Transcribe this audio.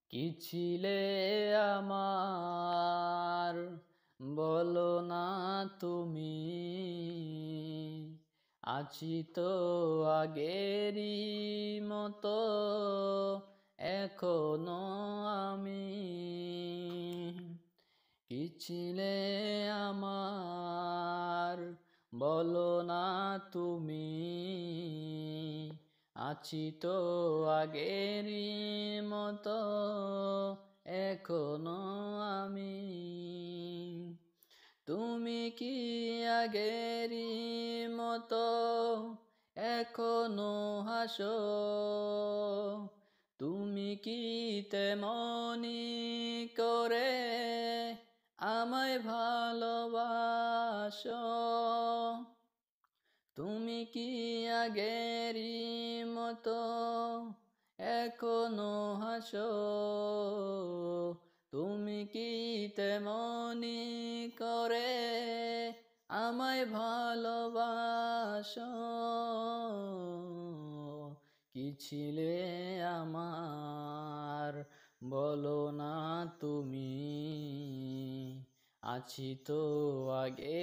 কি ছিলে আমার, বলো না তুমি। আছি তো আগেরই মতো, এখনো আমি। কি ছিলে আমার, বলো না তুমি। আছি তো আগেরই মতো, এখনো আমি। তুমি কি আগেরই মতো এখনো হাসো? তুমি কি তেমনি করে আমায় ভালোবাসো? তুমি কি আগেরই মতো এখনো হাসো? তুমি কি তেমনি করে আমায় ভালোবাসো? কি ছিলে আমার, বলো না তুমি। আছি তো আগে